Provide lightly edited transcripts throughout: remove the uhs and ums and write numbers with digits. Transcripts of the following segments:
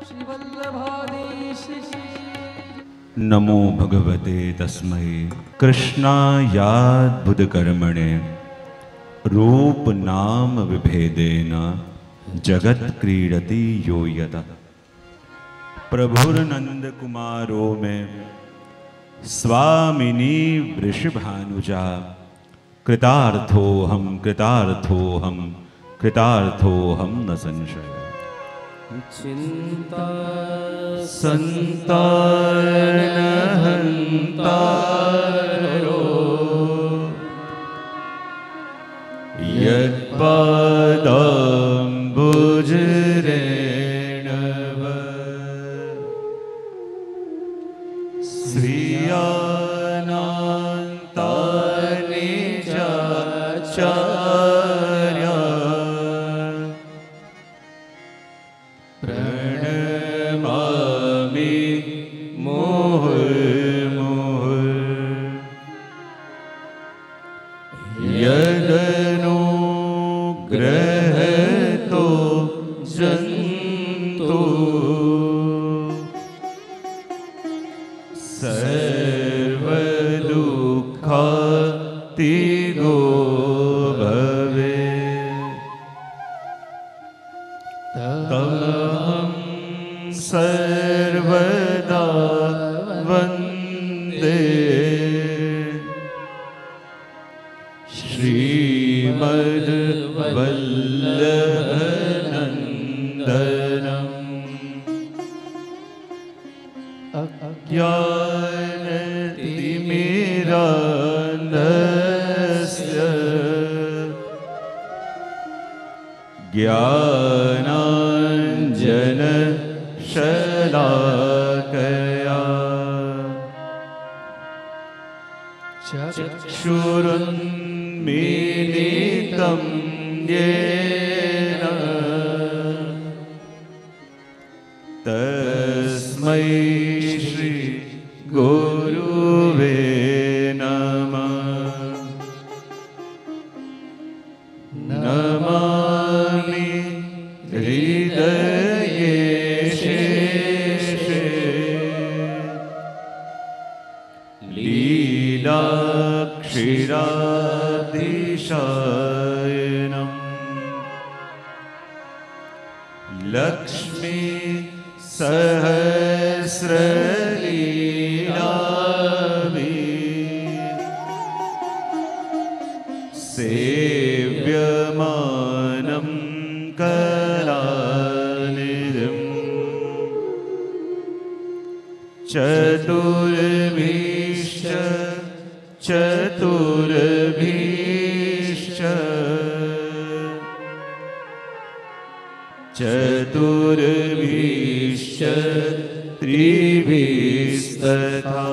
नमो भगवते तस्मै कृष्णायाद्भुतकर्मणे रूप नाम विभेदेन जगत क्रीडति यो यदा। प्रभुर्नंद कुमारो में स्वामिनी वृषभानुजा कृतार्थोहम कृतार्थोहम कृतार्थोहम न संशय। चिंता संतानहंतारो यत्पादाम्बुजरेणव श्रियानान्तानि चाचार्या प्रणमामि मुहुर्मुहुः। यदनुग्रहतो जन्तु सर्वदुःखातिगो भवेत् तमहं सर्वदा वन्दे श्रीमद्वल्लभनन्दनम् अज्ञानतिमिरान्धस्य ज्ञानाञ्जनशलाकया चक्षुरुन्मीलितं येन तस्मै श्री गुरुवे नमः। नमामि हृदये शेषे लीलाक्षीरातिशयनम् लक्ष्मी सहस्रलीलाभि सेव्यमानं कलानिधिं चतुर्भिश्च चतुर्भिश्च चतुर्भिश्च त्रिभिस्तथा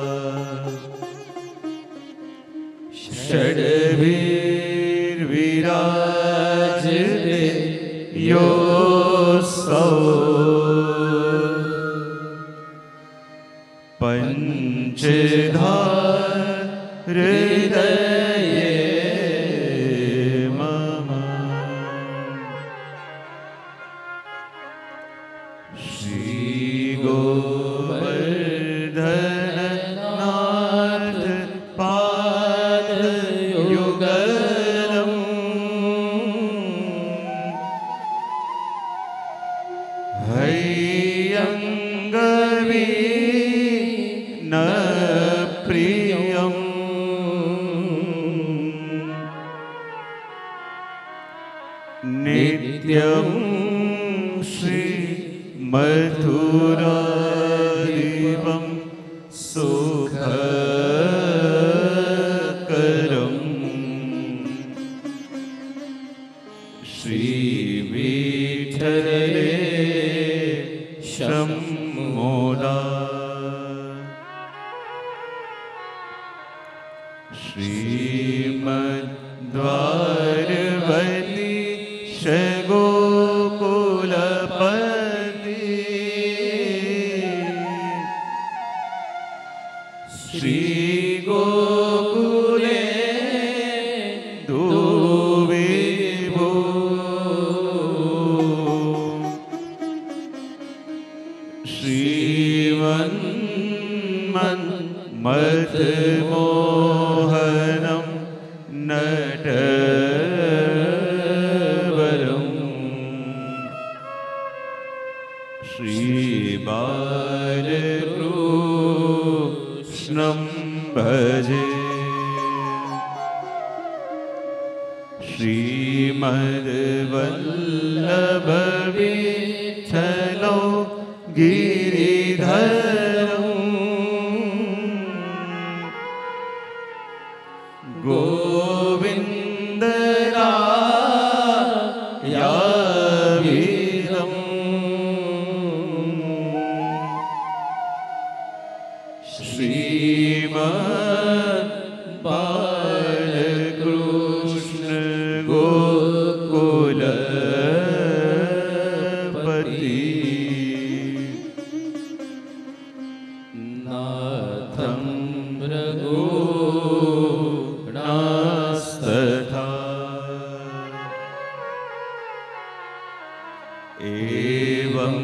षड्भिर्विराजते योऽसौ पञ्चधा हृदये मम। श्रीगोवर्धननाथ पादयुगलम् हैयङ्गवी न प्रियम् नित्यं श्री मथुराधिपं सुखकरम् श्रीविठ्ठले शम्मोदा श्रीमद्वारवती गोकुलपति श्री गोकुले दुविभो भजे। श्रीमद्वल्लभ विठ्ठलो गिरिधरं गोविन्दरायावीरं श्रीमद्बालकृष्ण गोकुलपति नाथं रघुनाथस्तथा एवं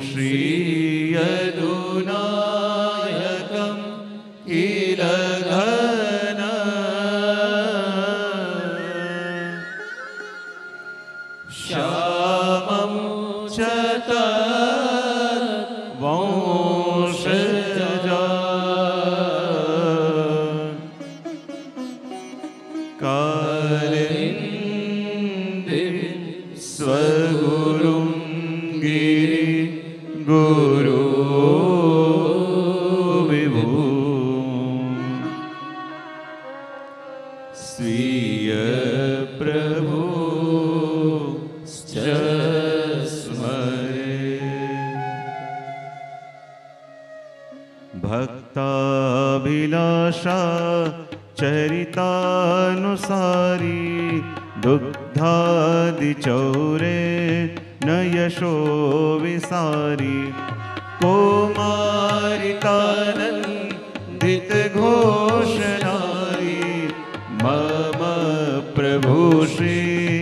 श्रीयदुनायकं किल घन श्यामं च तद्वंशजा कालिन्दीं स्वगुरुं गिरिगुरो विभो स्वीय प्रभु स्मरे। भक्ताभिलाषा चरितानुसारी दुग्धादिचौरे न यशो विसारी कोमारितानन्दित घोषणारी मम प्रभु श्री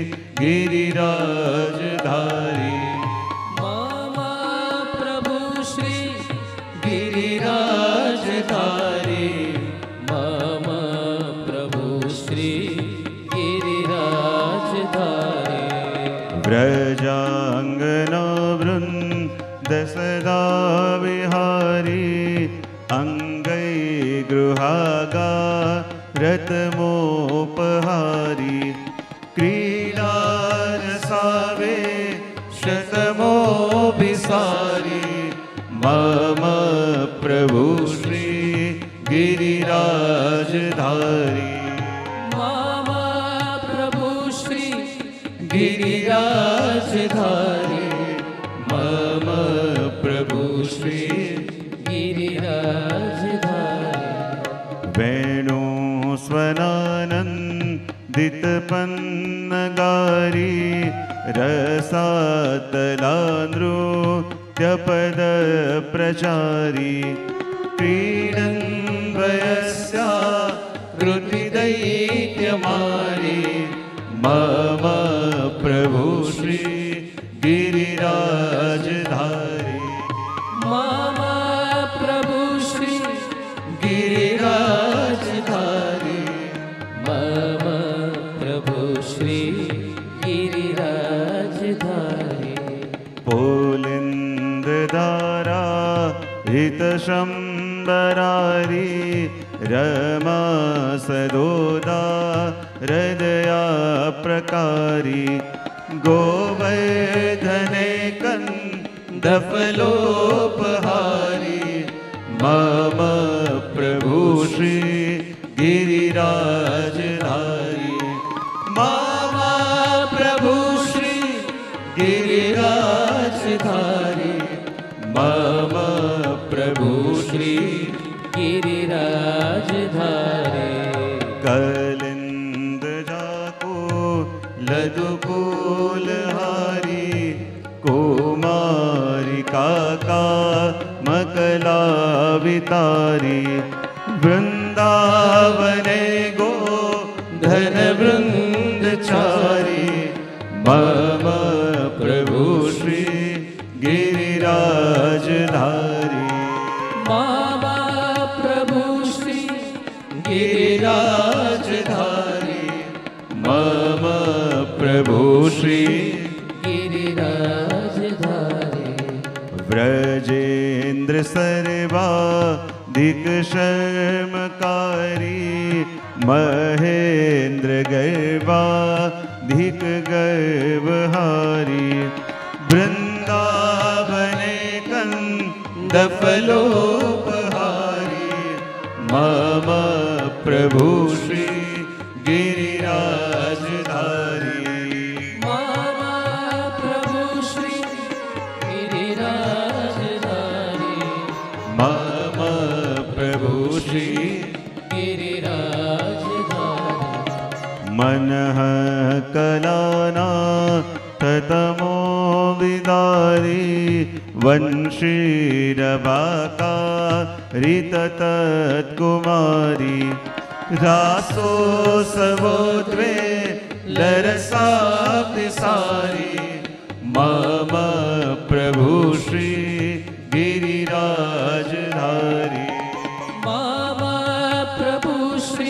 गिरिराजधारी मम प्रभु श्री गिरिराजधारी मम प्रभु श्री गिरिराजधारी व्रजांगना वृंद सदा विहारी अंगै गृहागा रतमोपहारी क्रीडारसावे शतमोभिसारी मम प्रभु श्री गिरिराजधारी मम प्रभु श्री गिरिराजधारी मम प्रभु श्री गिरिराजधारी वेणु स्वनानंदित पन्नगारी रसातलानृत्यपद प्रचारी क्रीडन् वयस्या कृतिदैत्यमारी मम प्रभु श्री गिरिराजधारी मम प्रभु श्री गिरिराजधारी मम प्रभु श्री गिरिराजधारी पुलिन्दधारा हितशम्बरारी रमा सदोदा हृदया प्रकारी गोवर्धने कन्दफलोपहारी मम प्रभु श्री गिरिराजधारी मम प्रभु श्री गिरिराजधारी मम प्रभु श्री गिरिराजधारी कलिंद जाको लदुकूलहारी कुमारी काका मकलावितारी वृंदावने गो धन वृंदचारी मम प्रभु श्री गिरिराजधारी मम प्रभु श्री गिरिराजधारी मम प्रभु श्री गिरिराजधारी व्रजेन्द्र सर्वा धिक शर्मकारी महेंद्र गर्वा धिक गर्वहारी वृंदावने कंदफलोपहारी मम प्रभु श्री गिरिराजधारी मम प्रभु श्री गिरिराजधारी मम प्रभु श्री गिरिराजधारी मनः कलाना ततमो विदारी वंशीरबाका रिततत्कुमारी रासो सवोद्वे लरसाप्तिसारी मम प्रभु श्री गिरिराजधारी मम प्रभु श्री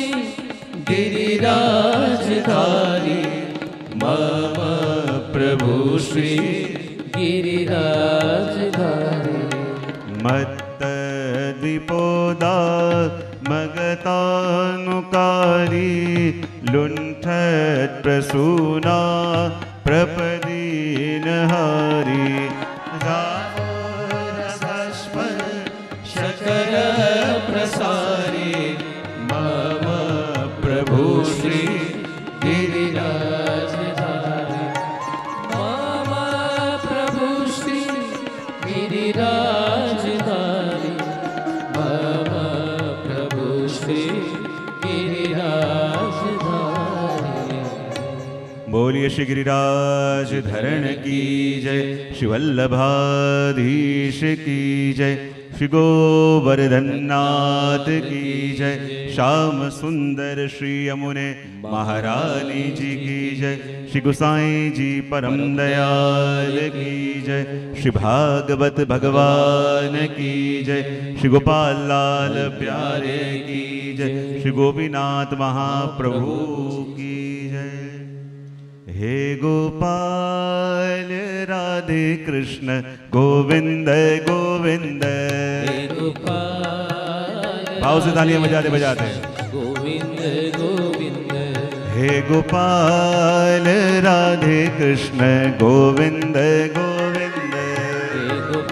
गिरिराजधारी मम प्रभु श्री गिरिराजधारी मत्तद्विपोदा मगतानुकारी लुण्ठत्प्रसूना प्रपदीनहारी शकल प्रसारी मम प्रभु श्री गिरिराजधारी मम प्रभु श्री गिरिराजधारी मम प्रभु श्री गिरिराजधारी। बोलिए श्री गिरिराज धरण की जय, श्री वल्लभाधीश की जय, श्री गोवर्धननाथ की जय, श्याम सुंदर श्री यमुने महारानी जी की जय, श्री गोसाई जी परम दयाल की जय, श्री भागवत भगवान की जय, श्री गोपाल लाल प्यारे की जय, श्री गोपीनाथ महाप्रभु की जय। हे गोपाल राधे कृष्ण गोविंद गोविंद, हे गोपाल भाव से तालियां बजाते बजाते, गोविंद गोविंद, हे गोपाल राधे कृष्ण गोविंद गोविंद, हे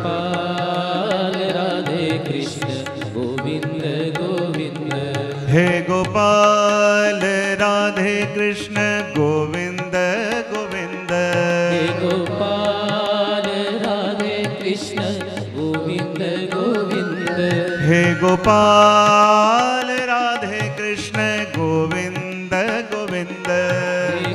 गोपाल राधे कृष्ण गोविंद गोविंद, हे गोपाल राधे कृष्ण गोविंद गोविंद, हे गोपाल राधे कृष्ण गोविंद गोविंद, हे गोपाल राधे कृष्ण गोविंद गोविंद, हे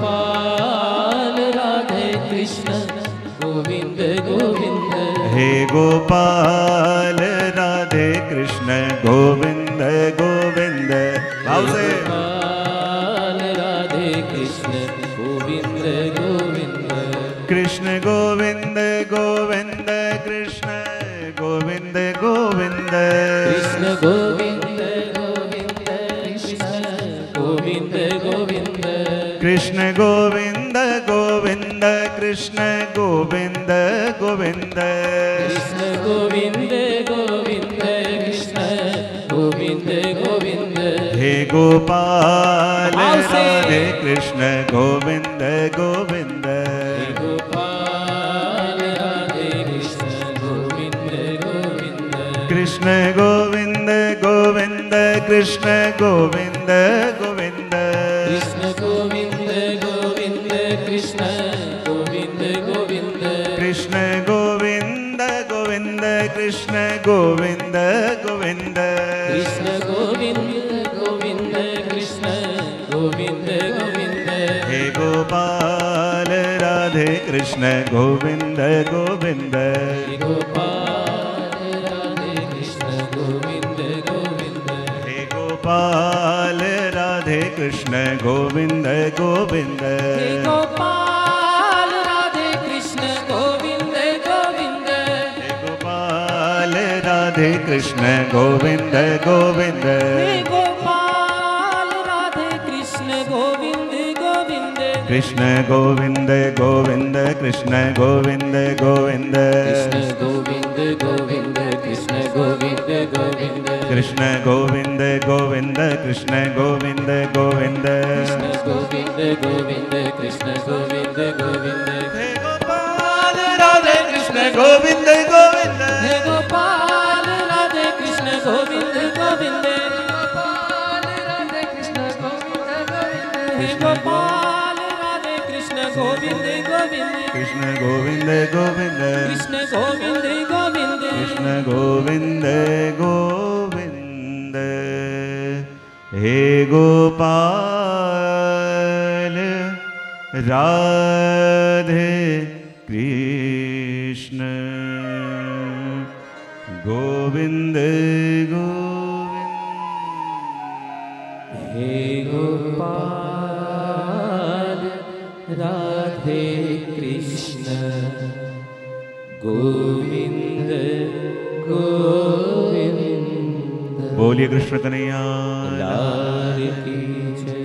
गोपाल राधे कृष्ण गोविंद गोविंद, हे गोपाल राधे कृष्ण गोविंद गोविंद। भाव से गोपाल राधे कृष्ण गोविंद गोविंद, कृष्ण गोविंद गोविंद, कृष्ण गोविंद गोविंद, कृष्ण गोविंद गोविंद, कृष्ण गोविंद गोविंद, कृष्ण गोविंद गोविंद, कृष्ण गोविंद गोविंद, कृष्ण गोविंद गोविंद, कृष्ण गोविंद गोविंद, हे गोपाल भाव से। राधे कृष्ण गोविंद गोविंद, हे गोपाल राधे कृष्ण गोविंद गोविंद, कृष्ण गोविंद गोविंद, कृष्ण गोविंद गोविंद, कृष्ण गोविंद गोविंद, कृष्ण गोविंद गोविंद, कृष्ण गोविंद गोविंद, कृष्ण गोविंद गोविंद, कृष्ण गोविंद गोविंद, कृष्ण गोविंद गोविंद, हे गोपाल राधे कृष्ण गोविंद गोविंद, हे गोपाल राधे कृष्ण गोविंद गोविंद, हे गोपाल राधे कृष्ण गोविंद गोविंद, हे गोपाल राधे कृष्ण गोविंद गोविंद, हे गोपाल राधे कृष्ण गोविंद गोविंद, हे गोपाल राधे कृष्ण गोविंद गोविंद, कृष्ण गोविंद गोविंद कृष्ण गोविंद गोविंद कृष्ण गोविंद गोविंद कृष्ण गोविंद गोविंद कृष्ण गोविंद गोविंद कृष्ण गोविंद गोविंद कृष्ण गोविंद गोविंद कृष्ण गोविंद गोविंद हे गोपाल राधे कृष्ण गोविंद गोविंद हे गोपाल राधे कृष्ण गोविंद गोविंद हे गोपाल राधे कृष्ण गोविंद गोविंद कृष्ण गोविंद गोविंद कृष्ण गोविंद गोविंद कृष्ण गोविंद गोविंद हे गोपाल राधे कृष्ण गोविंद गोविंद हे गोपाल राधे कृष्ण गोविंद गोविंद बोलिए कृष्ण कन्हैया लाल की जय।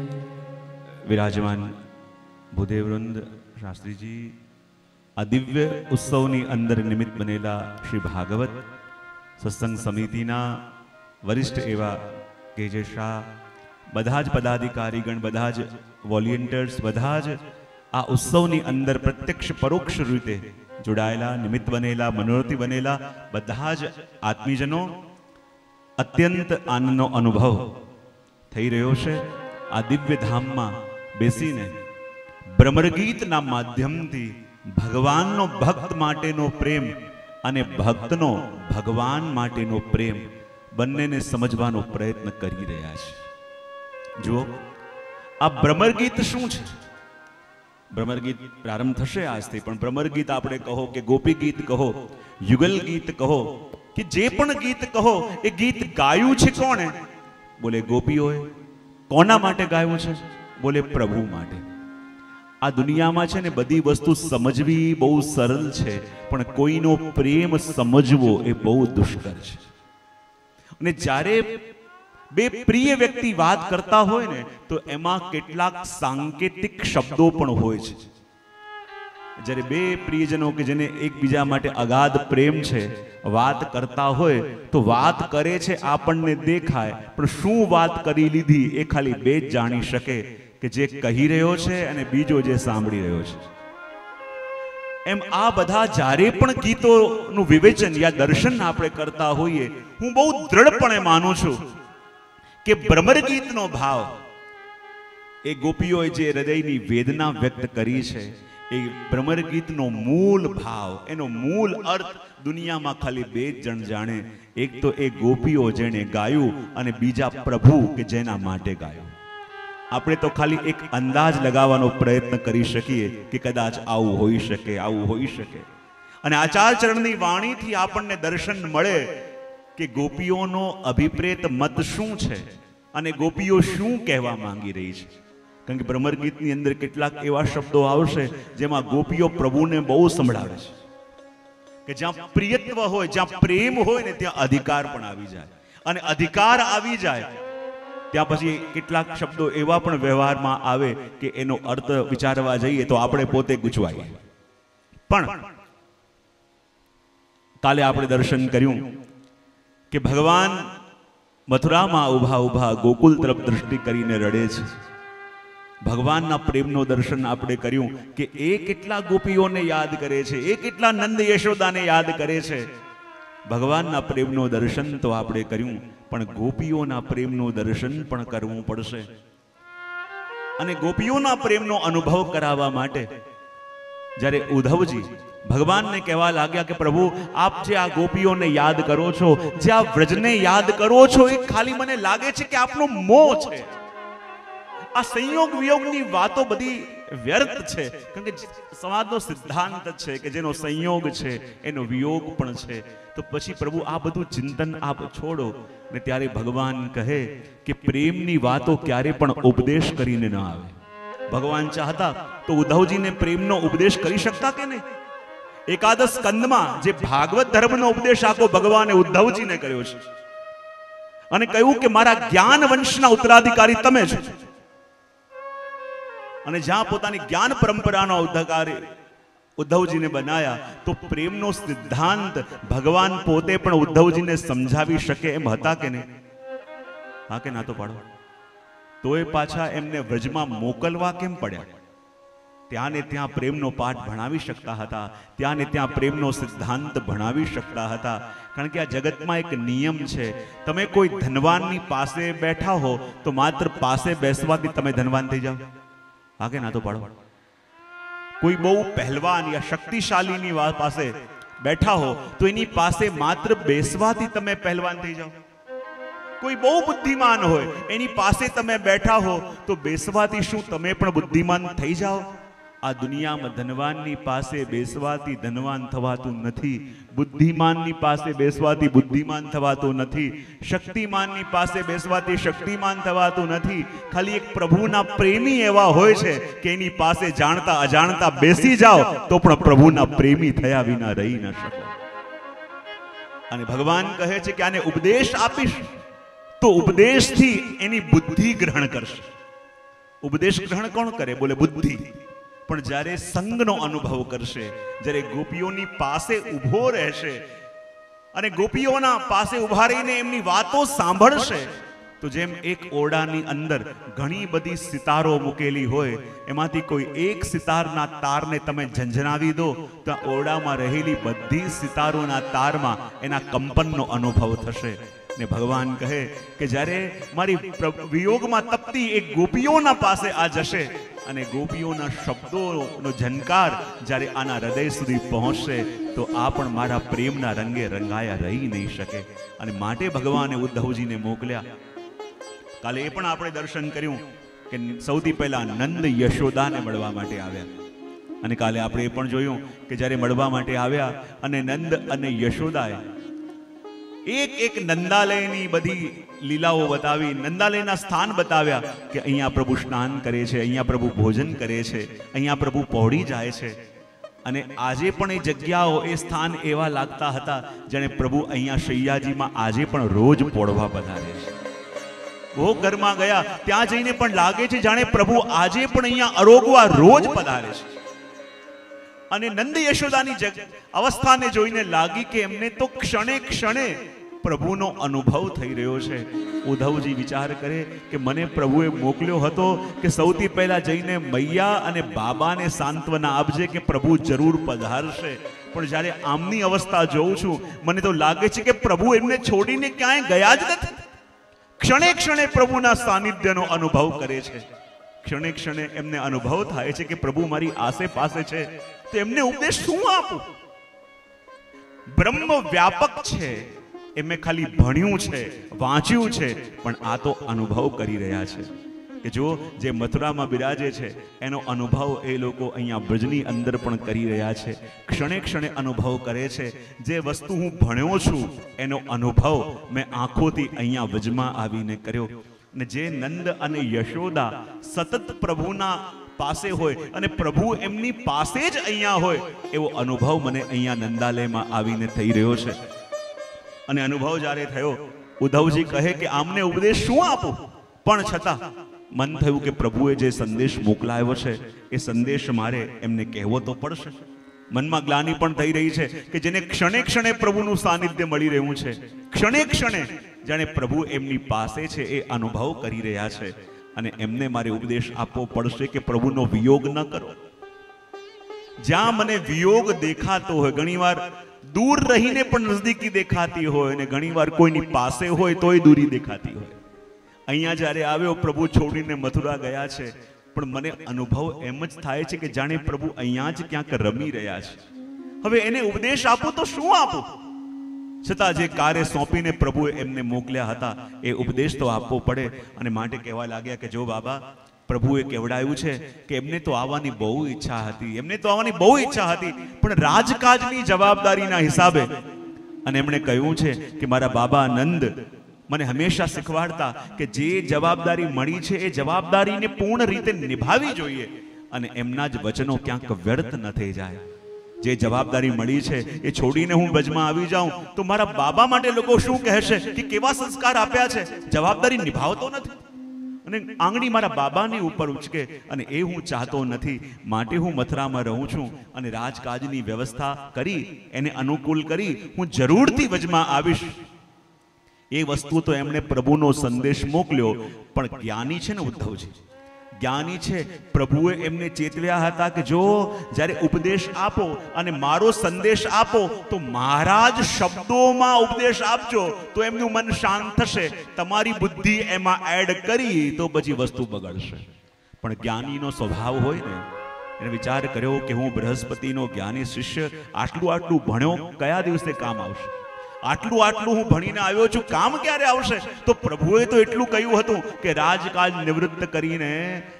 विराजमान ભૂદેવવૃંદ શાસ્ત્રીજી આ દિવ્ય ઉત્સવની અંદર નિમિત્ત બનેલા શ્રી ભાગવત સત્સંગ સમિતિના વરિષ્ઠ એવા કેજે શાહ, બધા જ પદાધિકારીગણ, બધા જ વોલેન્ટિયર્સ, બધા જ આ ઉત્સવની અંદર પ્રત્યક્ષ પરોક્ષ રીતે જોડાયેલા, નિમિત્ત બનેલા, મનોરથી બનેલા બધા જ આત્મીજનો અત્યંત આનંદનો અનુભવ થઈ રહ્યો છે. આ દિવ્ય ધામમાં બેસીને ભ્રમરગીતના માધ્યમથી ભગવાનનો ભક્ત માટેનો પ્રેમ અને ભક્તનો ભગવાન માટેનો પ્રેમ બંનેને સમજવાનો પ્રયત્ન કરી રહ્યા છે. જુઓ, આ ભ્રમરગીત શું છે? ભ્રમરગીત પ્રારંભ થશે આજથી, પણ ભ્રમરગીત આપણે કહો કે ગોપી ગીત કહો, યુગલ ગીત કહો કે જે પણ ગીત કહો, એ ગીત ગાયું છે કોણે? બોલે ગોપીઓએ. કોના માટે ગાયું છે? બોલે પ્રભુ માટે. આ દુનિયામાં છે ને બધી વસ્તુ સમજવી બહુ સરળ છે, પણ કોઈનો પ્રેમ સમજવો એ બહુ દુષ્કર છે. અને જ્યારે બે પ્રિય વ્યક્તિ વાત કરતા હોય ને તો એમાં કેટલાક સાંકેતિક શબ્દો પણ હોય છે. જ્યારે બે પ્રિયજનો કે જેને એકબીજા માટે અગાધ પ્રેમ છે વાત કરતા હોય તો વાત કરે છે આપણને દેખાય, પણ શું વાત કરી લીધી એ ખાલી બે જ જાણી શકે, કે જે કહી રહ્યો છે અને બીજો જે સાંભળી રહ્યો છે. એમ આ બધા જ્યારે પણ ગીતોનું વિવેચન યા દર્શન આપણે કરતા હોઈએ, હું બહુ દ્રઢપણે માનું છું કે ભ્રમર ગીતનો ભાવ એ ગોપીઓએ જે હૃદયની વેદના વ્યક્ત કરી છે, એ ભ્રમર ગીતનો મૂળ ભાવ, એનો મૂળ અર્થ દુનિયામાં ખાલી બે જ જણ જાણે. એક તો એ ગોપીઓ જેણે ગાયું અને બીજા પ્રભુ કે જેના માટે ગાયું. આપણે તો ખાલી એક અંદાજ લગાવવાનો પ્રયત્ન કરી શકીએ કે કદાચ આવું હોઈ શકે, આવું હોઈ શકે. અને આચાર્ય ચરણની વાણીથી આપણને દર્શન મળે કે ગોપીઓનો અભિપ્રેત મત શું છે અને ગોપીઓ શું કહેવા માંગી રહી છે. કારણ કે ભ્રમર ગીતની અંદર કેટલાક એવા શબ્દો આવશે જેમાં ગોપીઓ પ્રભુને બહુ સંભળાવે છે કે જ્યાં પ્રિયત્વ હોય, જ્યાં પ્રેમ હોય ને ત્યાં અધિકાર પણ આવી જાય, અને અધિકાર આવી જાય ત્યાં પછી કેટલાક શબ્દો એવા પણ વ્યવહારમાં આવે કે એનો અર્થ વિચારવા જઈએ તો આપણે પોતે ગૂંચવાઈએ. પણ કાલે આપણે દર્શન કર્યું કે ભગવાન મથુરામાં ઊભા ઊભા ગોકુલ તરફ દ્રષ્ટિ કરીને રડે છે. ભગવાનના પ્રેમનો દર્શન આપણે કર્યું કે એ કેટલા ગોપીઓને યાદ કરે છે, એ કેટલા નંદ યશોદાને યાદ કરે છે. ભગવાનના પ્રેમનો દર્શન તો આપણે કર્યું, પણ ગોપીઓના પ્રેમનું દર્શન પણ કરવું પડશે. અને ગોપીઓના પ્રેમનો અનુભવ કરાવવા માટે જ્યારે ઉદ્ધવજી ભગવાનને કહેવા લાગ્યા કે પ્રભુ, આપ જે આ ગોપીઓને યાદ કરો છો, જે આ વ્રજને યાદ કરો છો, એ ખાલી મને લાગે છે કે આપનો મોહ છે. આ સંયોગ વિયોગની વાતો બધી વ્યર્થ છે, કારણ કે સમાજનો સિદ્ધાંત છે કે જેનો સંયોગ છે એનો વિયોગ પણ છે. તો પછી પ્રભુ આ બધું ચિંતન આપ છોડો. ને ત્યારે ભગવાન કહે કે પ્રેમની વાતો ક્યારે પણ ઉપદેશ કરીને ન આવે. ભગવાન ચાહતા તો ઉદ્ધવજીને પ્રેમનો ઉપદેશ કરી શકતા કે નહીં? એકાદશ સ્કંદમાં જે ભાગવત ધર્મનો ઉપદેશ આખો ભગવાને ઉદ્ધવજીને કર્યો છે અને કહ્યું કે મારા જ્ઞાન વંશના ઉત્તરાધિકારી તમે છો. અને જ્યાં પોતાની જ્ઞાન પરંપરાનો અધિકારી ઉદ્ધવજીને બનાયા, તો પ્રેમનો સિદ્ધાંત ભગવાન પોતે પણ ઉદ્ધવજીને સમજાવી શકે એમ હતા કે નહીં? હા કે ના તો પાડો. તોય પાછા એમને વ્રજમાં મોકલવા કેમ પડ્યા? ત્યાં ને ત્યાં પ્રેમનો પાઠ ભણાવી શકતા હતા, ત્યાં ને ત્યાં પ્રેમનો સિદ્ધાંત ભણાવી શકતા હતા. કારણ કે આ જગતમાં એક નિયમ છે, તમે કોઈ ધનવાનની પાસે બેઠા હો તો માત્ર પાસે બેસવાથી તમે ધનવાન થઈ જાઓ. હા કે ના તો પાડો. કોઈ બહુ પહેલવાન યા શક્તિશાળીની પાસે બેઠા હો તો એની પાસે માત્ર બેસવાથી તમે પહેલવાન થઈ જાઓ. કોઈ બહુ બુદ્ધિમાન હોય એની પાસે તમે બેઠા હો તો બેસવાથી શું તમે પણ બુદ્ધિમાન થઈ જાઓ? આ દુનિયામાં ધનવાનની પાસે બેસવાથી ધનવાન થવાતું નથી, બુદ્ધિમાનની પાસે બેસવાથી બુદ્ધિમાન થવાતું નથી, શક્તિમાનની પાસે બેસવાથી શક્તિમાન થવાતું નથી. ખાલી એક પ્રભુના પ્રેમી એવા હોય છે કે એની પાસે જાણતા અજાણતા બેસી જાઓ તો પણ પ્રભુના પ્રેમી થયા વિના રહી ન શકો. અને ભગવાન કહે છે કે આને ઉપદેશ આપીશ તો ઉપદેશથી એની બુદ્ધિ ગ્રહણ કરશે. ઉપદેશ ગ્રહણ કોણ કરે? બોલે બુદ્ધિ. પણ જ્યારે સંગનો અનુભવ કરશે, જ્યારે ગોપીઓની પાસે ઊભો રહેશે અને ગોપીઓના પાસે ઊભા રહીને એમની વાતો સાંભળશે, તો જેમ એક ઓરડાની અંદર ઘણી બધી સિતારો મૂકેલી હોય, એમાંથી કોઈ એક સિતારના તારને તમે ઝંઝનાવી દો તો ઓરડામાં રહેલી બધી સિતારોના તારમાં એના કંપનનો અનુભવ થશે. ને ભગવાન કહે કે જ્યારે મારી વિયોગમાં તપતી એક ગોપીઓના પાસે આ જશે અને ગોપીઓના શબ્દોનો ઝંકાર જ્યારે આના હૃદય સુધી પહોંચશે તો આ પણ મારા પ્રેમના રંગે રંગાયા રહી નહીં શકે. અને માટે ભગવાને ઉદ્ધવજીને મોકલ્યા. કાલે એ પણ આપણે દર્શન કર્યું કે સૌથી પહેલા નંદ યશોદાને મળવા માટે આવ્યા. અને કાલે આપણે એ પણ જોયું કે જ્યારે મળવા માટે આવ્યા અને નંદ અને યશોદાએ એક એક નંદાલયની બધી લીલાઓ બતાવી, નંદાલયના સ્થાન બતાવ્યા કે અહીંયા પ્રભુ સ્નાન કરે છે, અહીંયા પ્રભુ ભોજન કરે છે, અહીંયા પ્રભુ પહોળી જાય છે. અને આજે પણ એ જગ્યાઓ, એ સ્થાન એવા લાગતા હતા જાણે પ્રભુ અહીંયા શૈયાજીમાં આજે પણ રોજ પોળવા પધારે છે. બહુ ઘરમાં ગયા ત્યાં જઈને પણ લાગે છે જાણે પ્રભુ આજે પણ અહીંયા અરોગવા રોજ પધારે છે. અને નંદ યશોદાની અવસ્થાને જોઈને લાગી કે એમને તો ક્ષણે ક્ષણે પ્રભુનો અનુભવ થઈ રહ્યો છે. ઉદ્ધવજી વિચાર કરે કે મને પ્રભુએ મોકલ્યો હતો કે સૌથી પહેલા જઈને મૈયા અને બાબાને સાંત્વના આપજે કે પ્રભુ જરૂર પધારશે. પણ જ્યારે આમની અવસ્થા જોઉં છું મને તો લાગે છે કે પ્રભુ એમને છોડીને ક્યાંય ગયા જ નથી. ક્ષણે ક્ષણે પ્રભુના સાનિધ્યનો અનુભવ કરે છે. ક્ષણે ક્ષણે એમને અનુભવ થાય છે કે પ્રભુ મારી આસે પાસે છે, તો એમને ઉપદેશ શું આપું? બ્રહ્મ વ્યાપક છે એ મેં ખાલી ભણ્યું છે, વાંચ્યું છે, પણ આ તો અનુભવ કરી રહ્યા છે કે જો જે મથુરામાં બિરાજે છે એનો અનુભવ એ લોકો અહીંયા બ્રજની અંદર પણ કરી રહ્યા છે. ક્ષણે ક્ષણે અનુભવ કરે છે. જે વસ્તુ હું ભણ્યો છું એનો અનુભવ મેં આંખોથી અહીંયા વ્રજમાં આવીને કર્યો. અને જે નંદ અને યશોદા સતત પ્રભુના પાસે હોય અને પ્રભુ એમની પાસે જ અહીંયા હોય એવો અનુભવ મને અહીંયા નંદાલયમાં આવીને થઈ રહ્યો છે. અને અનુભવ જ્યારે થયો, ઉદ્ધવજી કહે કે આમને ઉપદેશ શું આપું? પણ છતાં મન થયું કે પ્રભુએ જે સંદેશ મોકલાયો છે એ સંદેશ મારે એમને કહેવો તો પડશે. મનમાં ગ્લાનિ પણ થઈ રહી છે કે જેને ક્ષણે ક્ષણે પ્રભુનું સાનિધ્ય મળી રહ્યું છે, ક્ષણે ક્ષણે જાણે પ્રભુ એમની પાસે છે એ અનુભવ કરી રહ્યા છે. અને એમને મારે ઉપદેશ આપવો પડશે કે પ્રભુનો વિયોગ ન કરો. જ્યાં મને વિયોગ દેખાતો હોય, ઘણીવાર દૂર રહીને પણ નજદીકી દેખાતી હોય અને ઘણીવાર કોઈની પાસે હોય તોય દૂરી દેખાતી હોય. અહીંયા જ્યારે આવ્યો પ્રભુ છોડીને મથુરા ગયા છે, પણ મને અનુભવ એમ જ થાય છે કે જાણે પ્રભુ અહીંયા જ ક્યાંક રમી રહ્યા છે. હવે એને ઉપદેશ આપું તો શું આપું? છતાં જે કાર્ય સોંપીને પ્રભુએ એમને મોકલ્યા હતા એ ઉપદેશ તો આપવો પડે. અને માટે કહેવા લાગ્યા કે જો બાબા, પ્રભુએ કહેવડાયું છે કે એમને તો આવવાની બહુ ઈચ્છા હતી, પણ રાજકાજની જવાબદારીના હિસાબે. અને એમણે કહ્યું છે કે મારા બાબા નંદ મને હંમેશા શીખવાડતા કે જે જવાબદારી મળી છે એ જવાબદારીને પૂર્ણ રીતે નિભાવવી જોઈએ અને એમના જ વચનો ક્યાંક વ્યર્થ ન થઈ જાય. જે જવાબદારી મળી છે એ છોડીને હું વ્રજમાં આવી જાઉં તો મારા બાબા માટે લોકો શું કહેશે કે કેવા સંસ્કાર આપ્યા છે, જવાબદારી નિભાવતો નથી. અને આંગળી મારા બાબાની ઉપર ઉચકે, અને એ હું ચાહતો નથી. માટે હું મથુરામાં રહું છું અને રાજકાજની વ્યવસ્થા કરી એને અનુકૂળ કરી હું જરૂરથી વચમાં આવીશ. એ વસ્તુ તો એમણે પ્રભુનો સંદેશ મોકલ્યો, પણ જ્ઞાની છે ને ઉદ્ધવજી, જ્ઞાની છે. પ્રભુએ એમને ચેતવ્યા હતા કે જો જ્યારે ઉપદેશ આપો અને મારો સંદેશ આપો તો મારા જ શબ્દોમાં ઉપદેશ આપજો તો એમનું મન શાંત થશે. તમારી બુદ્ધિ એમાં એડ કરી તો પછી વસ્તુ બગડશે. પણ જ્ઞાનીનો સ્વભાવ હોય ને, એને વિચાર કર્યો કે હું બૃહસ્પતિનો જ્ઞાની શિષ્ય આટલું ભણ્યો, કયા દિવસે કામ આવશે? આટલું હું ભણીને આવ્યો છું, કામ ક્યારે આવશે? તો પ્રભુએ તો એટલું કહ્યું હતું કે રાજકાજ નિવૃત્ત કરીને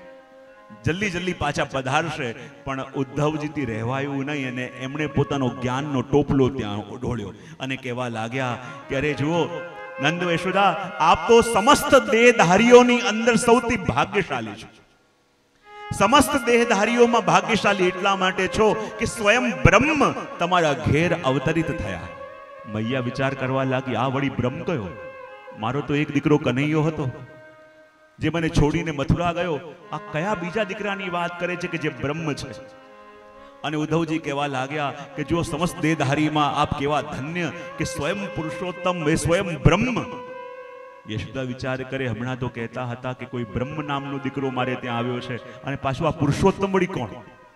જલ્દી પાછા પધારશે. પણ ઉદ્ધવજીથી રહેવાયું નહીં અને એમણે પોતાનો જ્ઞાનનો ટોપલો ત્યાં ઓઢોળ્યો અને કહેવા લાગ્યા કે અરે જુઓ નંદ યશોદા, આપ તો સમસ્ત દેહધારીઓની અંદર સૌથી ભાગ્યશાળી છો. સમસ્ત દેહધારીઓમાં ભાગ્યશાળી એટલા માટે છો કે સ્વયં બ્રહ્મ તમારા ઘેર અવતરિત થયા. મૈયા વિચાર કરવા લાગી, આ વળી બ્રહ્મ કયો? મારો તો એક દીકરો કનૈયો હતો જે મને છોડીને મથુરા ગયો. આ કયા બીજા દીકરાની વાત કરે છે કે જે બ્રહ્મ છે? અને ઉદ્ધવજી કહેવા લાગ્યા કે જો સમસ્ત દેહધારીમાં આપ કેવા ધન્ય કે સ્વયં પુરુષોત્તમ એ સ્વયં બ્રહ્મ. યશોદા વિચાર કરે, હમણાં તો કહેતા હતા કે કોઈ બ્રહ્મ નામનો દીકરો મારે ત્યાં આવ્યો છે, અને પાછું આ પુરુષોત્તમ વળી કોણ?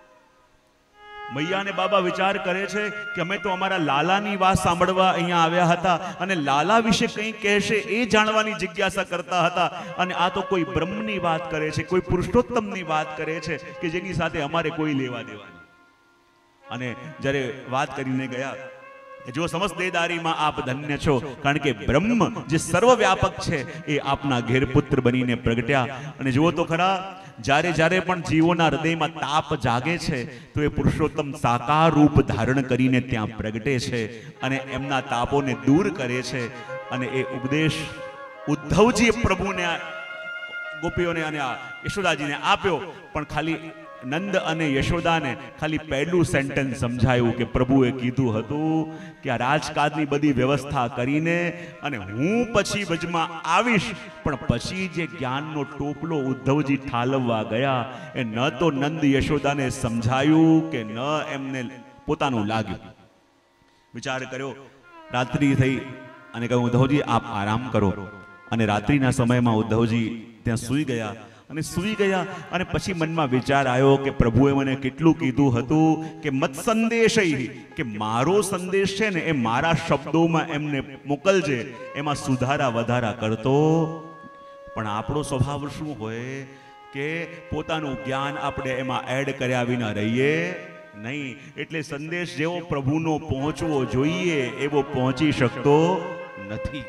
મૈયા અને બાબા વિચાર કરે છે કે અમે તો અમારા લાલાની વાત સાંભળવા અહીંયા આવ્યા હતા અને લાલા વિશે કંઈ કહેશે એ જાણવાની જિજ્ઞાસા કરતા હતા, અને આ તો કોઈ બ્રહ્મની વાત કરે છે, કોઈ પુરુષોત્તમની વાત કરે છે કે જેની સાથે અમારે કોઈ લેવા દેવા નહીં. અને જ્યારે વાત કરીને ગયા, જો સમસ્ત દેહધારીમાં આપ ધન્ય છો, કારણ કે બ્રહ્મ જે સર્વવ્યાપક છે એ આપના ઘેર પુત્ર બનીને પ્રગટ્યા. અને જુઓ તો ખરા, જ્યારે પણ જીવોના હૃદયમાં તાપ જાગે છે તો એ પુરુષોત્તમ સાકાર રૂપ ધારણ કરીને ત્યાં પ્રગટે છે અને એમના તાપોને દૂર કરે છે. અને એ ઉપદેશ ઉદ્ધવજીએ પ્રભુને, ગોપીઓને અને યશોદાજીને આપ્યો. પણ ખાલી નંદ અને યશોદાને ખાલી પહેલું સેન્ટેન્સ સમજાયું કે પ્રભુએ કીધું હતું કે આ રાજકાજની બધી વ્યવસ્થા કરીને અને હું પછી વચમાં આવીશ. પણ પછી જે જ્ઞાનનો ટોપલો ઉદ્ધવજી ઠાલવવા ગયા એ ન તો નંદ યશોદાને સમજાયું કે ન એમને પોતાનું લાગ્યું. વિચાર કર્યો, રાત્રિ થઈ અને કહ્યું ઉદ્ધવજી આપ આરામ કરો. અને રાત્રિના સમયમાં ઉદ્ધવજી ત્યાં સૂઈ ગયા. અને સૂઈ ગયા અને પછી મનમાં વિચાર આવ્યો કે પ્રભુએ મને કેટલું કીધું હતું કે મત સંદેશ, કે મારો સંદેશ છે ને એ મારા શબ્દોમાં એમને મોકલજે, એમાં સુધારા વધારા કરતો. પણ આપણો સ્વભાવ શું હોય કે પોતાનું જ્ઞાન આપણે એમાં એડ કર્યા વિના રહીએ નહીં. એટલે સંદેશ જેવો પ્રભુનો પહોંચવો જોઈએ એવો પહોંચી શકતો નથી.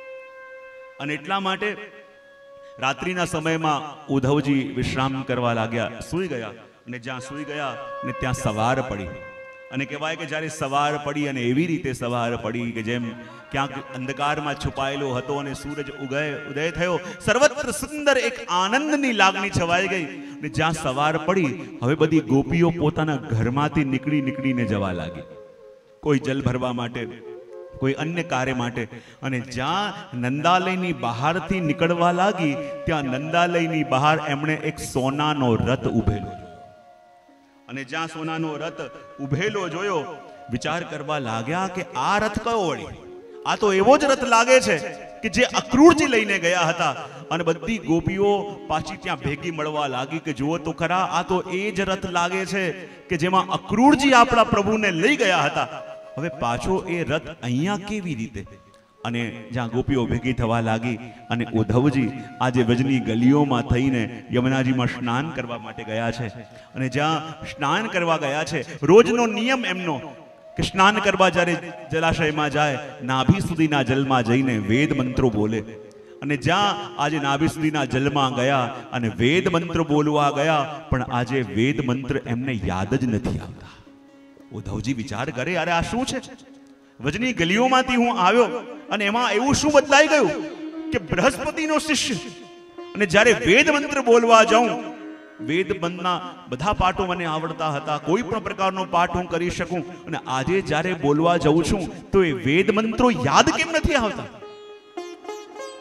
અને એટલા માટે રાત્રિના સમયમાં ઉદ્ધવજી વિશ્રામ કરવા લાગ્યા, સૂઈ ગયા. અને જ્યાં સૂઈ ગયા ને ત્યાં સવાર પડી. અને કહેવાય કે જ્યારે સવાર પડી અને એવી રીતે સવાર પડી કે જેમ ક્યાંક અંધકારમાં છુપાયેલો હતો અને સૂરજ ઉદય થયો, સર્વત્ર સુંદર એક આનંદની લાગણી છવાઈ ગઈ. ને જ્યાં સવાર પડી હવે બધી ગોપીઓ પોતાના ઘરમાંથી નીકળીને જવા લાગી, કોઈ જલ ભરવા માટે, કોઈ અન્ય કાર્ય માટે. અને જ્યાં નંદાલયની બહારથી નીકળવા લાગી ત્યાં નંદાલયની બહાર એમણે એક સોનાનો રથ ઉભેલો. અને જ્યાં સોનાનો રથ ઉભેલો જોયો, વિચાર કરવા લાગ્યા કે આ રથ કયો વળી? આ તો એવો જ રથ લાગે છે કે જે અક્રૂરજી લઈને ગયા હતા. અને બધી ગોપીઓ પાછી ત્યાં ભેગી મળવા લાગી કે જુઓ તો ખરા, આ તો એ જ રથ લાગે છે કે જેમાં અક્રૂરજી આપણા પ્રભુને લઈ ગયા હતા. હવે પાછો એ રથ અહીંયા કેવી રીતે? અને જ્યાં ગોપીઓ ભેગી થવા લાગી અને ઉદ્ધવજી આજે વ્રજની ગલીઓમાં થઈને યમુનાજીમાં સ્નાન કરવા માટે ગયા છે. અને જ્યાં સ્નાન કરવા ગયા છે, રોજનો નિયમ એમનો કે સ્નાન કરવા જ્યારે જલાશયમાં જાય નાભી સુધીના જલમાં જઈને વેદ મંત્રો બોલે. અને જ્યાં આજે નાભી સુધીના જલમાં ગયા અને વેદ મંત્ર બોલવા ગયા, પણ આજે વેદ મંત્ર એમને યાદ જ નથી આવતા. ઉદ્ધવજી વિચાર કરે, અરે આ શું છે? વ્રજની ગલીઓમાંથી હું આવ્યો અને એમાં એવું શું બદલાઈ ગયું કે બૃહસ્પતિનો શિષ્ય, અને જ્યારે વેદ મંત્ર બોલવા જાઉં, વેદ મંત્રના બધા પાઠો મને આવડતા હતા, કોઈ પણ પ્રકારનો પાઠ હું કરી શકું, અને આજે જ્યારે બોલવા જાઉં છું તો એ વેદ મંત્રો યાદ કેમ નથી આવતા?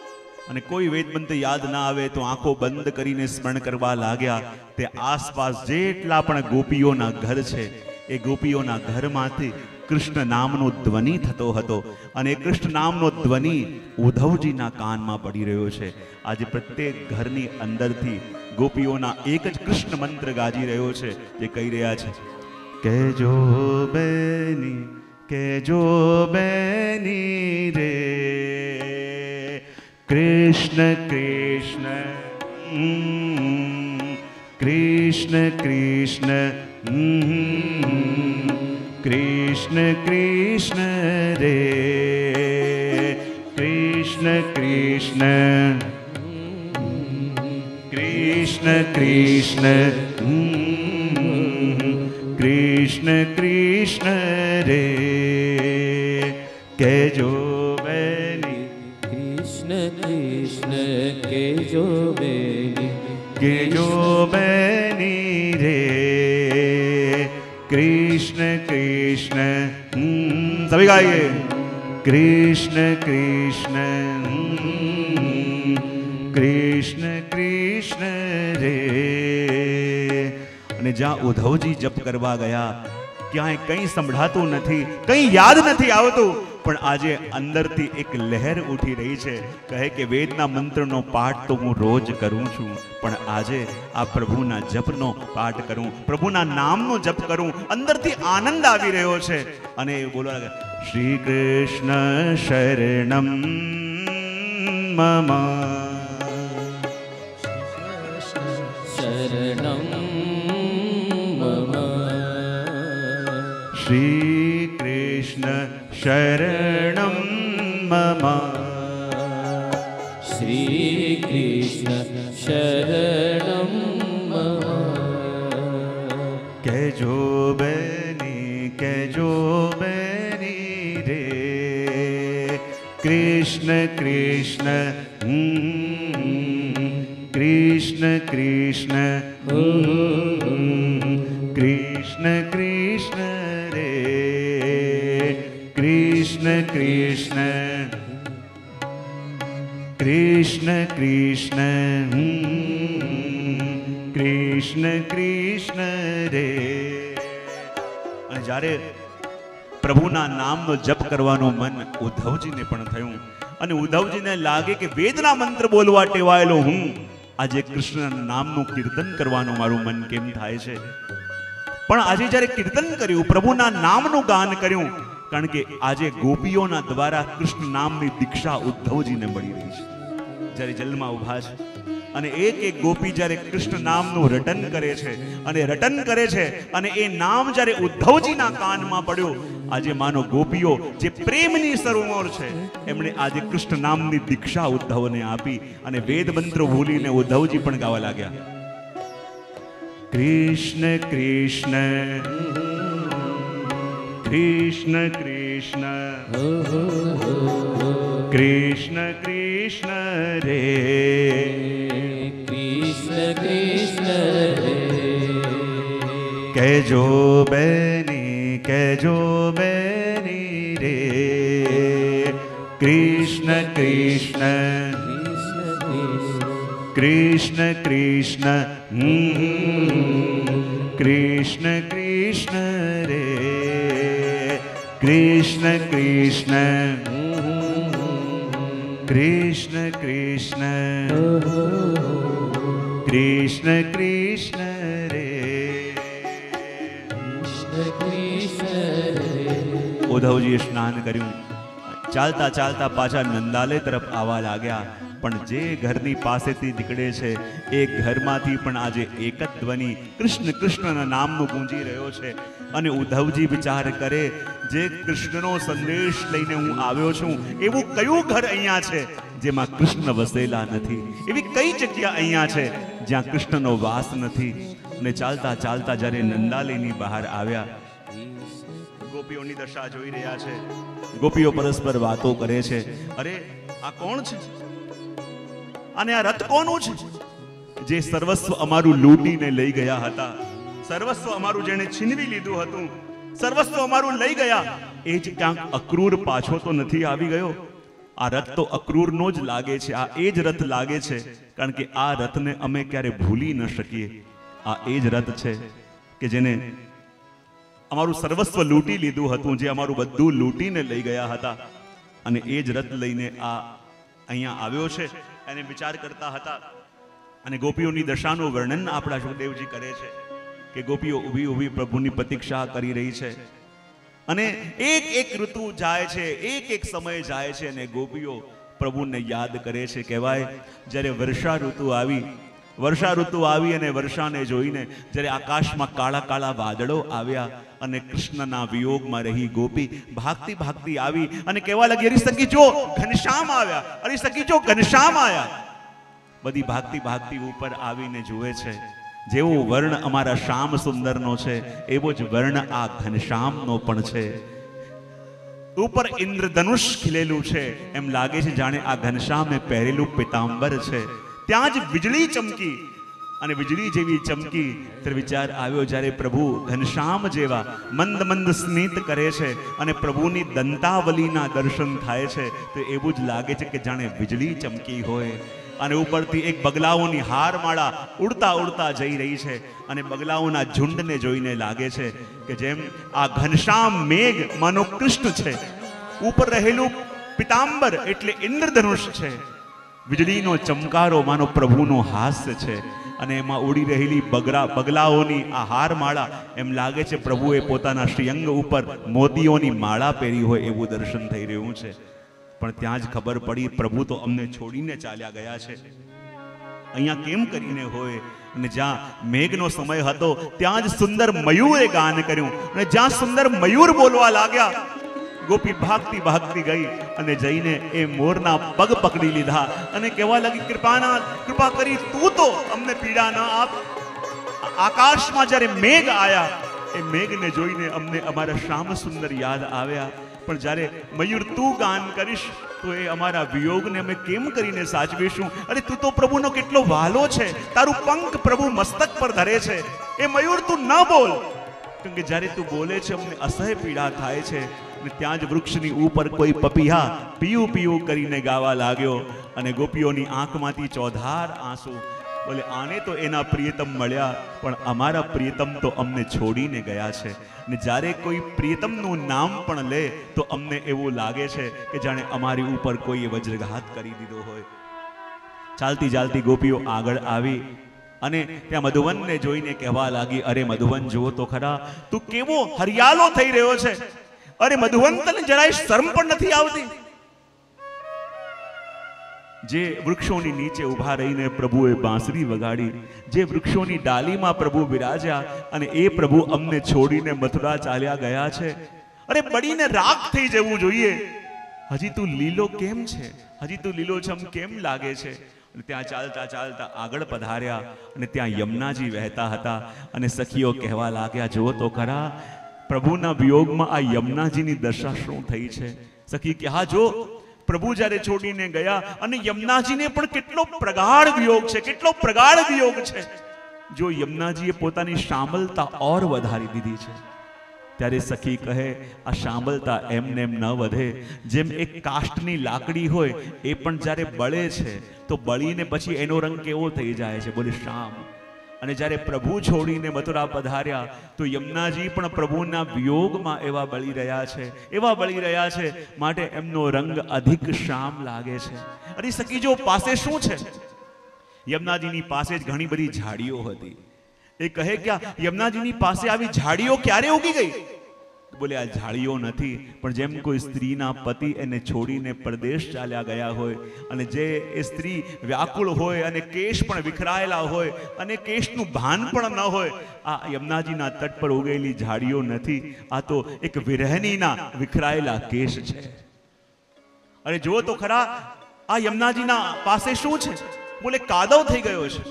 અને કોઈ વેદ મંત્ર યાદ ના આવે તો આંખો બંધ કરીને સ્મરણ કરવા લાગ્યા. તે આસપાસ જેટલા પણ ગોપીઓના ઘર છે એ ગોપીઓના ઘરમાંથી કૃષ્ણ નામનો ધ્વનિ થતો હતો અને કૃષ્ણ નામનો ધ્વનિ ઉદ્ધવજીના કાનમાં પડી રહ્યો છે. આજે પ્રત્યેક ઘરની અંદરથી ગોપીઓના એક જ કૃષ્ણ મંત્ર ગાજી રહ્યો છે, જે કહી રહ્યા છે, કેજો બેની રે કૃષ્ણ કૃષ્ણ કૃષ્ણ કૃષ્ણ કૃષ્ણ કૃષ્ણ રે કૃષ્ણ કૃષ્ણ કૃષ્ણ કૃષ્ણ કૃષ્ણ કૃષ્ણ રે કેજો બેની કૃષ્ણ કૃષ્ણ કેજો બેની રે कृष्ण कृष्ण सभी गाइए कृष्ण कृष्ण कृष्ण कृष्ण रे. અને જ્યાં ઉદ્ધવજી જપ કરવા ગયા ક્યાંય કંઈ સંભળાતું નથી, કંઈ યાદ નથી આવતું, પણ આજે અંદરથી એક લહેર ઉઠી રહી છે. કહે કે વેદના મંત્રનો પાઠ તો હું રોજ કરું છું, પણ આજે આ પ્રભુના જપનો પાઠ કરું, પ્રભુના નામનો જપ કરું, અંદરથી આનંદ આવી રહ્યો છે. અને એ બોલવા લાગ્યા, શ્રી કૃષ્ણ શરણમ મમ શરણમ મમ શ્રી કૃષ્ણ શરણમ મમ શ્રી કૃષ્ણ શરણમ મમ કેજો બેની રે કૃષ્ણ કૃષ્ણ કૃષ્ણ કૃષ્ણ કૃષ્ણ કૃષ્ણ રે કૃષ્ણ કૃષ્ણ કૃષ્ણ કૃષ્ણ કૃષ્ણ કૃષ્ણ રે. અને જ્યારે પ્રભુના નામનો જપ કરવાનું મન ઉદ્ધવજીને પણ થયું અને ઉદ્ધવજીને લાગે કે વેદના મંત્ર બોલવા ટેવાયેલો હું આજે કૃષ્ણ નામનું કીર્તન કરવાનું મારું મન કેમ થાય છે. પણ આજે જ્યારે કીર્તન કર્યું, પ્રભુના નામનું ગાન કર્યું, કારણ કે આજે ગોપીઓના દ્વારા કૃષ્ણ નામની દીક્ષા ઉદ્ધવજીને મળી રહી છે. જ્યારે જલમાં ઉભા છે અને એક એક ગોપી જ્યારે કૃષ્ણ નામનું રટન કરે છે અને એ નામ જ્યારે ઉદ્ધવજીના કાનમાં પડ્યું, આજે માનો ગોપીઓ જે પ્રેમની સરોવર છે એમણે આજે કૃષ્ણ નામની દીક્ષા ઉદ્ધવને આપી અને વેદ મંત્રો ભૂલીને ઉદ્ધવજી પણ ગાવા લાગ્યા, કૃષ્ણ કૃષ્ણ કૃષ્ણ કૃષ્ણ કૃષ્ણ કૃષ્ણ રે કૃષ્ણ કૃષ્ણ રે કેજો બેની રે કૃષ્ણ કૃષ્ણ કૃષ્ણ કૃષ્ણ કૃષ્ણ કૃષ્ણ રે કૃષ્ણ કૃષ્ણ કૃષ્ણ કૃષ્ણ કૃષ્ણ કૃષ્ણ રે ઉદ્ધવજીએ સ્નાન કર્યું, ચાલતા ચાલતા પાછા નંદાલય તરફ આવવા લાગ્યા. પણ જે ઘરની પાસેથી નીકળે છે એ ઘરમાંથી પણ આજે એક જ ધ્વનિ કૃષ્ણ કૃષ્ણના નામનો ગુંજી રહ્યો છે. અને ઉદ્ધવજી વિચાર કરે, જે કૃષ્ણનો સંદેશ લઈને હું આવ્યો છું એવું કયું ઘર અહીંયા છે જેમાં કૃષ્ણ વસેલા નથી? એવી કઈ જગ્યા અહીંયા છે જ્યાં કૃષ્ણનો વાસ નથી? અને ચાલતા ચાલતા જ્યારે નંદાલયની બહાર આવ્યા, ગોપીઓની દશા જોઈ રહ્યા છે. ગોપીઓ પરસ્પર વાતો કરે છે, અરે આ કોણ છે અને આ રથ કોનું છે? જે સર્વસ્વ અમારું લૂંટીને લઈ ગયા હતા, સર્વસ્વ અમારું જેણે છીનવી લીધું હતું, સર્વસ્વ અમારું લઈ ગયા, એ જ ક્યાંક અક્રૂર પાછો તો નથી આવી ગયો? આ રથ તો અક્રૂરનો જ લાગે છે, આ એ જ રથ લાગે છે, કારણ કે આ રથને અમે ક્યારે ભૂલી ન શકીએ. આ એ જ રથ છે કે જેને અમારું સર્વસ્વ લૂંટી લીધું હતું, જે અમારું બધું લૂંટીને લઈ ગયા હતા, અને એ જ રથ લઈને આ અહીંયા આવ્યો છે. એને વિચાર કરતા હતા અને ગોપીઓની દશાનું વર્ણન આપણા સુખદેવજી કરે છે કે ગોપીઓ ઊભી ઊભી પ્રભુની પ્રતીક્ષા કરી રહી છે, અને એક એક ઋતુ જાય છે, એક એક સમય જાય છે, અને ગોપીઓ પ્રભુને યાદ કરે છે. કહેવાય જ્યારે વર્ષા ઋતુ આવી અને વર્ષાને જોઈને જ્યારે આકાશમાં કાળા કાળા વાદળો આવ્યા અને કૃષ્ણના વિયોગમાં રહી ગોપી ભાગતી ભાગતી આવી અને કહેવા લાગી, અરે સખી જો ઘનશ્યામ આવ્યા, અરે સખી જો ઘનશ્યામ આવ્યા. બધી ભાગતી ભાગતી ઉપર આવીને જુએ છે, જેવો વર્ણ અમારા શ્યામ સુંદરનો છે એવો જ વર્ણ આ ઘનશ્યામનો પણ છે. ઉપર ઇન્દ્રધનુષ ખીલેલું છે, એમ લાગે છે જાણે આ ઘનશ્યામે પહેરેલું પીતાંબર છે. ત્યાં જ વીજળી ચમકી, અને વીજળી જેવી ચમકી ત્યારે વિચાર આવ્યો, જ્યારે પ્રભુ ઘનશ્યામ જેવા મંદ મંદ સ્મિત કરે છે અને પ્રભુની દંતાવલીના દર્શન થાય છે તો એવું જ લાગે છે કે જાણે વીજળી ચમકી હોય. અને ઉપરથી એક બગલાઓની હારમાળા ઉડતા ઉડતા જઈ રહી છે, અને બગલાઓના ઝુંડને જોઈને લાગે છે કે જેમ આ ઘનશ્યામ મેઘ માનો કૃષ્ણ છે, ઉપર રહેલું પીતાંબર એટલે ઇન્દ્રધનુષ છે, વીજળીનો ચમકારો માનો પ્રભુનો હાસ્ય છે, અને એમાં ઉડી રહેલી બગલાઓની આ હારમાળા એમ લાગે છે પ્રભુએ પોતાના શ્રીઅંગ ઉપર મોતીઓની માળા પહેરી હોય એવું દર્શન થઈ રહ્યું છે. પણ ત્યાં જ ખબર પડી પ્રભુ તો અમને છોડીને ચાલ્યા ગયા છે. અહીંયા કેમ કરીને હોય? અને જ્યાં મેઘનો સમય હતો ત્યાં જ સુંદર મયુરે ગાન કર્યું, અને જ્યાં સુંદર મયુર બોલવા લાગ્યા ગોપી ભાગતી ભાગતી ગઈ અને જઈને એ મોરના પગ પકડી લીધા અને કહેવા લાગી, કૃપા કરી તું તો અમને પીડા ન આપ. આકાશમાં જ્યારે મેઘ આયા એ મેઘને જોઈને અમને અમારા શ્યામ સુંદર યાદ આવ્યા, પણ જ્યારે મયુર તું ગાન કરીશ તો એ અમારા વિયોગને અમે કેમ કરીને સાચવીશું? અરે તું તો પ્રભુનો કેટલો વાલો છે, તારું પંખ પ્રભુ મસ્તક પર ધરે છે, એ મયુર તું ન બોલ, કેમ કે જ્યારે તું બોલે છે અમને અસહ્ય પીડા થાય છે. અને ત્યાં જ વૃક્ષની ઉપર કોઈ પપીહા પીયું પીયું કરીને ગાવા લાગ્યો, અને ગોપીઓની આંખમાંથી ચોધાર આંસુ. બોલે આને તો એના પ્રિયતમ મળ્યા, પણ અમારા પ્રિયતમ તો અમને છોડીને ગયા છે. ને જ્યારે કોઈ પ્રિયતમનું નામ પણ લે તો અમને એવું લાગે છે કે જાણે અમારી ઉપર કોઈએ વજ્રઘાત કરી દીધો હોય. ચાલતી ચાલતી ગોપીઓ આગળ આવી અને ત્યાં મધુવનને જોઈને કહેવા લાગી, અરે મધુવન જુઓ તો ખરા, તું કેવો હરિયાળો થઈ રહ્યો છે. અરે મધુવન તને જરાય શરમ પણ નથી આવતી? જે વૃક્ષોની નીચે ઉભા રહીને પ્રભુએ બાંસરી વગાડી, જે વૃક્ષોની ડાલીમાં પ્રભુ બિરાજ્યા, અને એ પ્રભુ અમને છોડીને મથુરા ચાલ્યા ગયા છે. અરે બળીને રાખ થઈ જવું જોઈએ. હજી તું લીલો કેમ છે? હજી તું લીલોછમ કેમ લાગે છે? ત્યાં ચાલતા ચાલતા આગળ પધાર્યા અને ત્યાં યમુનાજી વહેતા હતા, અને સખીઓ કહેવા લાગ્યા, જુઓ તો ખરા પ્રભુના વિયોગમાં આ યમુનાજીની દશા શું થઈ છે. સખી કે હા જો, પ્રભુ જ્યારે છોડીને ગયા અને યમુનાજીને પણ કેટલો પ્રગાઢ વિયોગ છે, કેટલો પ્રગાઢ વિયોગ છે. જો યમુનાજીએ પોતાની શામલતા ઓર વધારી દીધી છે. ત્યારે સખી કહે, આ શામલતા એમને એમ ન વધે. જેમ એક કાષ્ટની લાકડી હોય એ પણ જ્યારે બળે છે તો બળીને પછી એનો રંગ કેવો થઈ જાય છે, બોલે શામ. અને જ્યારે પ્રભુ છોડીને મથુરા પધાર્યા તો યમુનાજી પણ પ્રભુના વિયોગમાં એવા બળી રહ્યા છે, એવા બળી રહ્યા છે, માટે એમનો રંગ અધિક શ્યામ લાગે છે. અરે સખી જો પાસે શું છે? યમુનાજીની પાસે જ ઘણી બધી ઝાડીઓ હતી. એ કહે કે યમુનાજીની પાસે આવી ઝાડીઓ ક્યારે ઉગી ગઈ? બોલે આ ઝાડીઓ નથી, પણ જેમ કોઈ સ્ત્રીના પતિ એને છોડીને પરદેશ ચાલ્યા ગયા હોય, અને જે એ સ્ત્રી વ્યાકુળ હોય અને કેશ પણ વિખરાયેલા હોય અને કેશનું ભાન પણ ન હોય, આ યમુનાજીના તટ પર ઉગેલી ઝાડીઓ નથી, આ તો એક વિરહનીના વિખરાયેલા કેશ છે. અરે જુઓ તો ખરા, આ યમુનાજીના પાસે શું છે? બોલે કાદવ થઈ ગયો છે.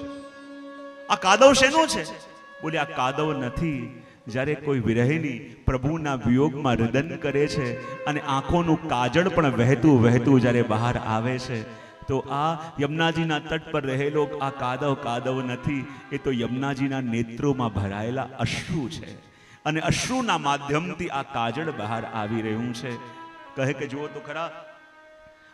આ કાદવ શેનો છે? બોલે આ કાદવ નથી. જ્યારે કોઈ વિરહિણી પ્રભુના વિયોગમાં રુદન કરે છે અને આંખોનું કાજળ પણ વહેતું વહેતું જ્યારે બહાર આવે છે, તો આ યમુનાજીના તટ પર રહેલો આ કાદવ નથી, એ તો યમુનાજીના નેત્રોમાં ભરાયેલા અશ્રુ છે, અને અશ્રુના માધ્યમથી આ કાજળ બહાર આવી રહ્યું છે. કહે કે જુઓ તો ખરા,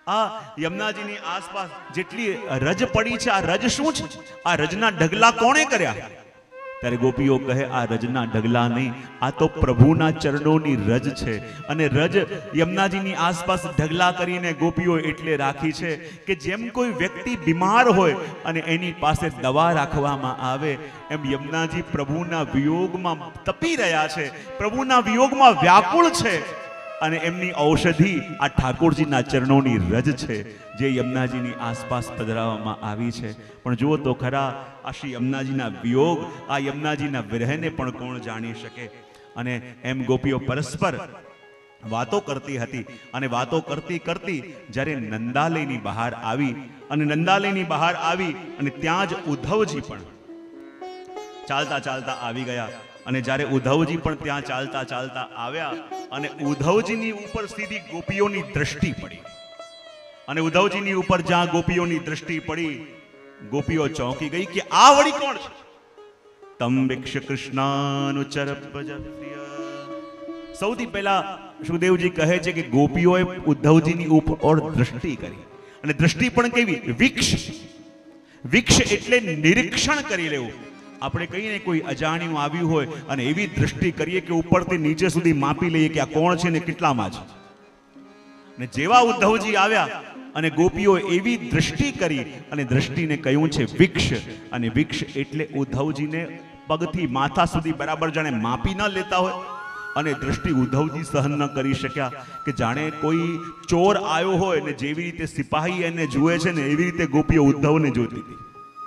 આ યમુનાજીની આસપાસ જેટલી રજ પડી છે, આ રજ શું છે? આ રજના ઢગલા કોણે કર્યા? ત્યારે ગોપીઓ કહે આ રજના ઢગલા નહીં, આ તો પ્રભુના ચરણોની રજ છે. અને રજ યમુનાજીની આસપાસ ઢગલા કરીને ગોપીઓ એટલે રાખી છે કે જેમ કોઈ વ્યક્તિ બીમાર હોય અને એની પાસે દવા રાખવામાં આવે, એમ યમુનાજી પ્રભુના વિયોગમાં તપી રહ્યા છે, પ્રભુના વિયોગમાં વ્યાકુળ છે. અને એમની ઔષધિ આ ઠાકોરજીના ચરણોની રજ છે, જે યમુનાજીની આસપાસ પધરાવવામાં આવી છે. પણ જુઓ તો ખરા, આ શ્રી યમુનાજીના વિયોગ, આ યમુનાજીના વિરહને પણ કોણ જાણી શકે? અને એમ ગોપીઓ પરસ્પર વાતો કરતી હતી. અને વાતો કરતી કરતી જ્યારે નંદાલયની બહાર આવી, અને નંદાલયની બહાર આવી અને ત્યાં જ ઉદ્ધવજી પણ ચાલતા ચાલતા આવી ગયા. અને જ્યારે ઉદ્ધવજી પણ ત્યાં ચાલતા ચાલતા આવ્યા અને ઉદ્ધવજીની ઉપર સીધી ગોપીઓની દ્રષ્ટિ પડી. અને ઉદ્ધવજીની ઉપર જ્યાં ગોપીઓની દ્રષ્ટિ પડી, ગોપીઓ ચોંકી ગઈ કે આ વળી કોણ છે? તમ વિક્ષ કૃષ્ણાનુચર ભજપ્રિય. સૌથી પહેલા સુખદેવજી કહે છે કે ગોપીઓએ ઉદ્ધવજીની ઉપર દ્રષ્ટિ કરી. અને દ્રષ્ટિ પણ કેવી? વિક્ષ. વિક્ષ એટલે નિરીક્ષણ કરી લેવું. આપણે કહીએ કોઈ અજાણ્યું આવ્યું હોય અને એવી દ્રષ્ટિ કરીએ કે ઉપરથી નીચે સુધી માપી લઈએ કે આ કોણ છે ને કેટલામાં છે. ને જેવા ઉદ્ધવજી આવ્યા અને ગોપીઓ એવી દ્રષ્ટિ કરી અને દ્રષ્ટિને કહ્યું છે વિક્ષ. અને વિક્ષ એટલે ઉદ્ધવજીને પગથી માથા સુધી બરાબર જાણે માપી ન લેતા હોય. અને દ્રષ્ટિ ઉદ્ધવજી સહન ન કરી શક્યા કે જાણે કોઈ ચોર આવ્યો હોય ને જેવી રીતે સિપાહી એને જુએ છે ને એવી રીતે ગોપીઓ ઉદ્ધવને જોતી હતી.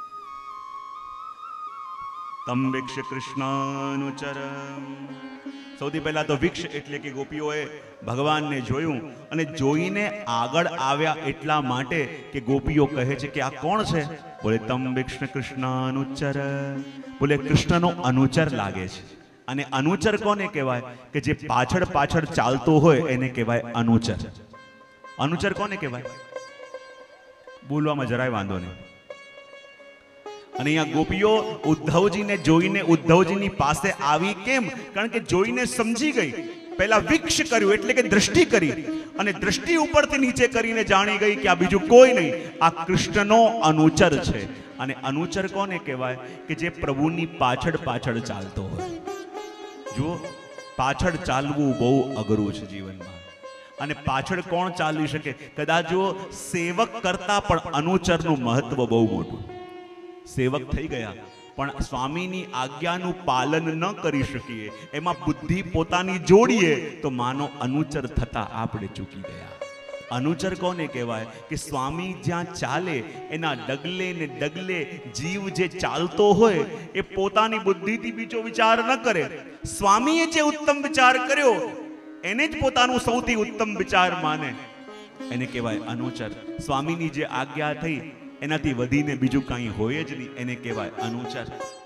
તમ વિક્ષ કૃષ્ણાનુચર. સૌથી પહેલા તો વિક્ષ એટલે કે ગોપીઓએ ભગવાનને જોયું અને જોઈને આગળ આવ્યા એટલા માટે કે ગોપીઓ કહે છે કે આ કોણ છે? બોલે તમ વિક્ષ કૃષ્ણાનુચર. બોલે કૃષ્ણનો અનુચર લાગે છે. અને અનુચર કોને કહેવાય? કે જે પાછળ પાછળ ચાલતો હોય એને કહેવાય અનુચર. અનુચર કોને કહેવાય? બોલવામાં જરાય વાંધો નહીં. અને અહીંયા ગોપીઓ ઉદ્ધવજીને જોઈને ઉદ્ધવજીની પાસે આવી. કેમ? કારણ કે જોઈને સમજી ગઈ. પહેલા વિક્ષ કર્યું એટલે કે દ્રષ્ટિ કરી, અને દ્રષ્ટિ ઉપરથી નીચે કરીને જાણી ગઈ કે આ બીજું કોઈ નહીં, આ કૃષ્ણનો અનુચર છે. અને અનુચર કોને કહેવાય? કે જે પ્રભુની પાછળ પાછળ ચાલતો હોય. જુઓ, પાછળ ચાલવું બહુ અઘરું છે જીવનમાં. અને પાછળ કોણ ચાલી શકે? કદાચ જો સેવક કરતા પણ અનુચરનું મહત્વ બહુ મોટું. સેવક થઈ ગયા પણ સ્વામીની આજ્ઞાનું પાલન ન કરી શકીએ, એમાં બુદ્ધિ પોતાની જોડીએ તો માનો અનુચર થતા આપણે ચૂકી ગયા. અનુચર કોને કહેવાય? કે સ્વામી જ્યાં ચાલે એના ડગલે ને ડગલે જીવ જે ચાલતો હોય એ પોતાની બુદ્ધિથી બીજો વિચાર ન કરે. સ્વામીએ જે ઉત્તમ વિચાર કર્યો એને જ પોતાનું સૌથી ઉત્તમ વિચાર માને, એને કહેવાય અનુચર. સ્વામીની જે આજ્ઞા થઈ એનાથી વધીને બીજું કાંઈ હોય જ નહીં, એને કહેવાય અનુચર.